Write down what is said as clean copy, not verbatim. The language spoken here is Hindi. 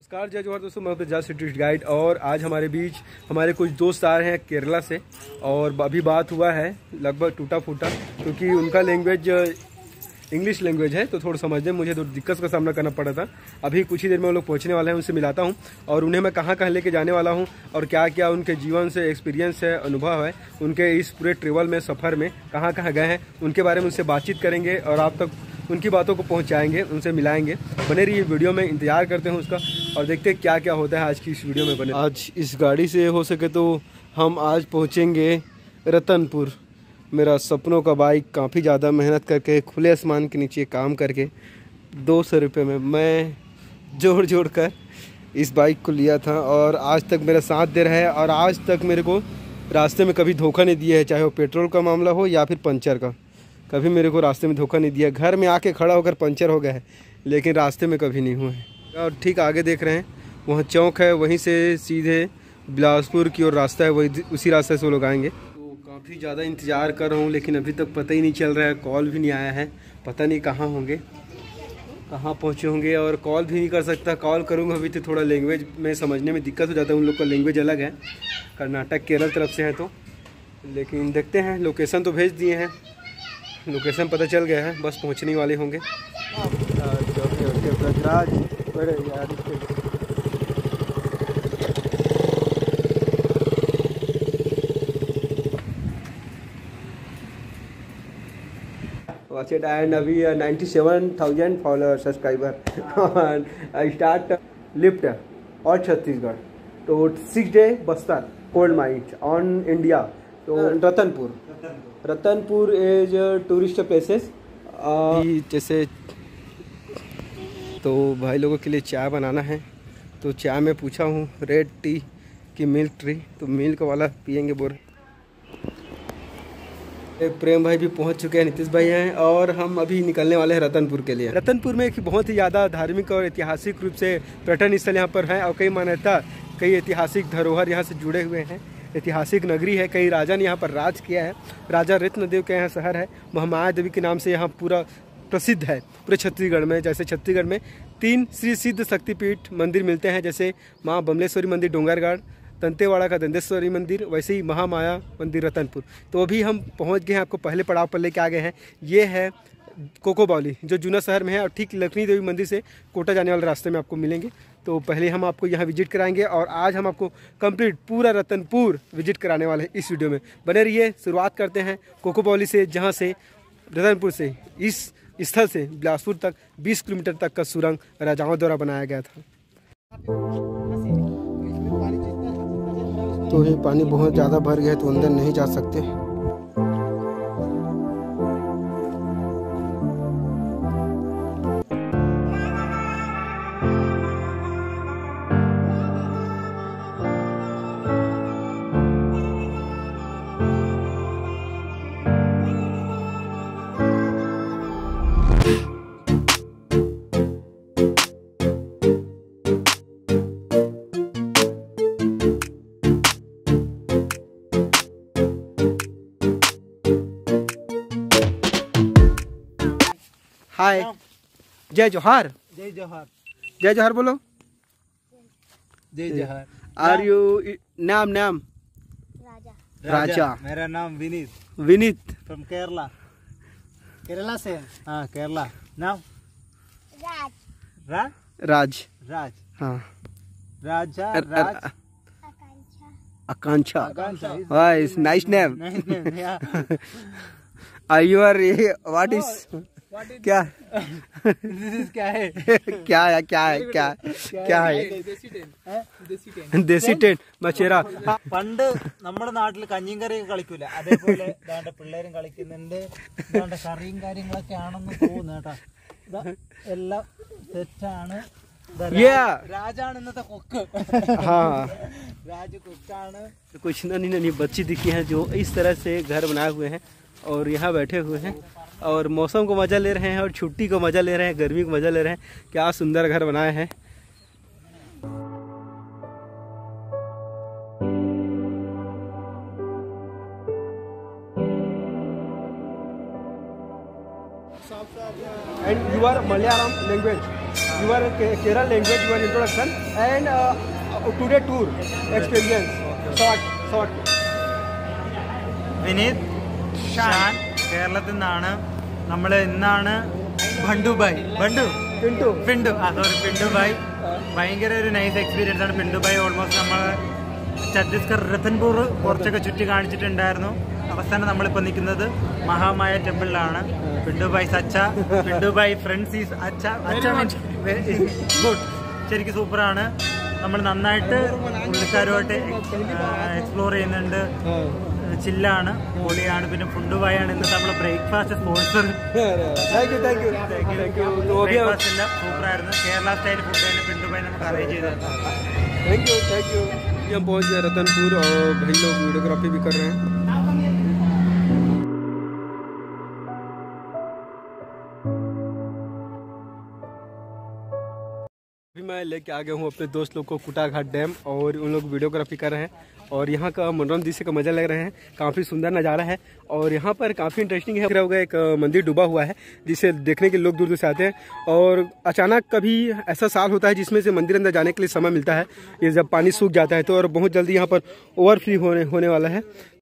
नमस्कार जय जोहार दोस्तों, मैं प्रजाज टूरिस्ट गाइड। और आज हमारे बीच हमारे कुछ दोस्त आ रहे हैं केरला से। और अभी बात हुआ है लगभग टूटा फूटा, क्योंकि उनका लैंग्वेज इंग्लिश लैंग्वेज है, तो थोड़ा समझने में मुझे तो दिक्कत का सामना करना पड़ा था। अभी कुछ ही देर में वो लोग पहुंचने वाले हैं, उनसे मिलाता हूं और उन्हें मैं कहां कहां लेके जाने वाला हूं और क्या क्या उनके जीवन से एक्सपीरियंस है, अनुभव है, उनके इस पूरे ट्रेवल में, सफ़र में कहां कहां गए हैं, उनके बारे में उनसे बातचीत करेंगे और आप तक उनकी बातों को पहुंचाएंगे, उनसे मिलाएंगे। बने रहिए वीडियो में, इंतजार करते हैं उसका और देखते हैं क्या क्या होता है आज की इस वीडियो में। बने आज इस गाड़ी से हो सके तो हम आज पहुंचेंगे रतनपुर। मेरा सपनों का बाइक, काफ़ी ज़्यादा मेहनत करके खुले आसमान के नीचे काम करके 200 रुपये में मैं जोड़ कर इस बाइक को लिया था और आज तक मेरा साथ दे रहा है। और आज तक मेरे को रास्ते में कभी धोखा नहीं दिया है, चाहे वो पेट्रोल का मामला हो या फिर पंचर का। कभी मेरे को रास्ते में धोखा नहीं दिया। घर में आके खड़ा होकर पंचर हो गया है, लेकिन रास्ते में कभी नहीं हुआ है। और ठीक आगे देख रहे हैं, वहाँ चौक है, वहीं से सीधे बिलासपुर की ओर रास्ता है, वही उसी रास्ते से वो लोग आएंगे। तो काफ़ी ज़्यादा इंतज़ार कर रहा हूँ, लेकिन अभी तक पता ही नहीं चल रहा है, कॉल भी नहीं आया है। पता नहीं कहाँ होंगे, कहाँ पहुँचे होंगे, और कॉल भी नहीं कर सकता। कॉल करूँगा अभी तो थोड़ा लैंग्वेज में समझने में दिक्कत हो जाता है, उन लोग का लैंग्वेज अलग है, कर्नाटक केरल तरफ से है तो। लेकिन देखते हैं, लोकेशन तो भेज दिए हैं, लोकेशन पता चल गया है, बस पहुंचने वाले होंगे। ब्रजराज बड़े यार watch it, and अभी 97,000 follower subscriber. I start lift और छत्तीसगढ़ तो 6 day Bastar cold might on India. तो रतनपुर इज टूरिस्ट प्लेसेस। जैसे तो भाई लोगों के लिए चाय बनाना है, तो चाय में पूछा हूँ रेड टी की मिल्क टी, तो मिल्क वाला पियेंगे बोल। प्रेम भाई भी पहुंच चुके हैं, नीतीश भाई हैं, और हम अभी निकलने वाले हैं रतनपुर के लिए। रतनपुर में एक बहुत ही ज़्यादा धार्मिक और ऐतिहासिक रूप से पर्यटन स्थल यहाँ पर है, और कई मान्यता, कई ऐतिहासिक धरोहर यहाँ से जुड़े हुए हैं। ऐतिहासिक नगरी है, कई राजा ने यहाँ पर राज किया है। राजा रत्नदेव का यहाँ शहर है, महामाया देवी के नाम से यहाँ पूरा प्रसिद्ध है पूरे छत्तीसगढ़ में। जैसे छत्तीसगढ़ में 3 श्री सिद्ध शक्तिपीठ मंदिर मिलते हैं, जैसे माँ बमलेश्वरी मंदिर डोंगरगढ़, दंतेवाड़ा का दंतेश्वरी मंदिर, वैसे ही महामाया मंदिर रतनपुर। तो अभी हम पहुँच गए हैं, आपको पहले पड़ाव पर लेके आ गए हैं। ये है कोकोबाली, जो जूना शहर में है, और ठीक लक्ष्मी देवी मंदिर से कोटा जाने वाले रास्ते में आपको मिलेंगे। तो पहले हम आपको यहाँ विजिट कराएंगे और आज हम आपको कंप्लीट पूरा रतनपुर विजिट कराने वाले हैं इस वीडियो में। बने रहिए। शुरुआत करते हैं कोकोबाली से, जहाँ से रतनपुर से इस स्थल से बिलासपुर तक 20 किलोमीटर तक का सुरंग राजाओं द्वारा बनाया गया था। तो ये पानी बहुत ज़्यादा भर गया है, तो अंदर नहीं जा सकते। हाय, जय जोहार। जय जोहार। जय जोहार बोलो। जय जोहार। आर यू नाम राजा। मेरा नाम विनीत। विनीत फ्रॉम केरला। केरला से? हाँ, केरला। नाम राज। राज। हाँ, Raja Raj. Akanksha. Nice name. You are what is क्या क्या है? क्या है देसी टेंट मचेरा। പണ്ട് നമ്മുടെ നാട്ടിൽ കഞ്ഞിയും കറിയും കളിക്കൂല, അതേപോലെ പിള്ളേരും കളിക്കുന്നുണ്ട്. കറിയും കാര്യങ്ങളൊക്കെ ആണെന്ന് തോന്നുന്നു കേട്ടോ. എല്ലാം തെറ്റാണ്. രാജാണ് ഇന്നത്തെ കുക്ക്. हाँ, राज कुकाണ്। कुछ नन्ही बच्ची दिखी हैं जो इस तरह से घर बनाए हुए हैं और यहाँ बैठे हुए हैं और मौसम को मज़ा ले रहे हैं और छुट्टी को मज़ा ले रहे हैं, गर्मी को मज़ा ले रहे हैं। क्या सुंदर घर बनाए हैं। And you are Malayalam language. your Kerala language, your introduction, and today tour experience. Short. Vineeth Shan കേരളത്തിൽ നിന്നാണ്. നമ്മൾ ഇന്നാണ് ഭണ്ടുബായ് പിണ്ടുബായ് ഭയങ്കര ഒരു നൈസ് എക്സ്പീരിയൻസ് ആണ്. പിണ്ടുബായ് ഓൾമോസ്റ്റ് നമ്മൾ ഛത്തീസ്ഗഡ് രത്തൻപൂർ കുറച്ചൊക്കെ ചുറ്റി കാണിച്ചിട്ടുണ്ടായിരുന്നു. അവസാനം നമ്മളിപ്പോൾ നിൽക്കുന്നത് മഹാമായ ടെമ്പിളിലാണ്. പിണ്ടുബായ് സച്ച, പിണ്ടുബായ് ഫ്രണ്ട്സ് ഈസ് അച്ച മീൻസ് ഗുഡ്. ശരിക്കും സൂപ്പറാണ്. നമ്മൾ നന്നായിട്ട് പുള്ളിക്കാരുമായിട്ട് എക്സ്പ്ലോർ ചെയ്യുന്നുണ്ട്. ചില്ലാണ്, പൊളിയാണ്. പിന്നെ ഫുഡുബായാണ് ഇന്നത്തെ നമ്മളെ ബ്രേക്ക്ഫാസ്റ്റ് സ്പോൺസർ. ബ്രേക്ക്ഫാസ്റ്റ് എല്ലാം സൂപ്പറായിരുന്നു. കേരള സ്റ്റൈൽ ഫുഡ് തന്നെ പിണ്ടുബായി നമുക്ക് അറേഞ്ച് ചെയ്തത്. Thank you. हम पहुंच गए रतनपुर और भाई लोग वीडियोग्राफी भी कर रहे हैं. अभी मैं लेके आ गया हूँ अपने दोस्त लोग को कुटाघाट डैम और उन लोग वीडियोग्राफी कर रहे हैं और यहाँ का मनोरम दृश्य का मजा लग रहे हैं. काफ़ी सुंदर नज़ारा है और यहाँ पर काफ़ी इंटरेस्टिंग है. होगा एक मंदिर डूबा हुआ है जिसे देखने के लोग दूर दूर से आते हैं और अचानक कभी ऐसा साल होता है जिसमें से मंदिर अंदर जाने के लिए समय मिलता है. ये जब पानी सूख जाता है तो और बहुत जल्दी यहाँ पर ओवरफ्लो होने वाला है.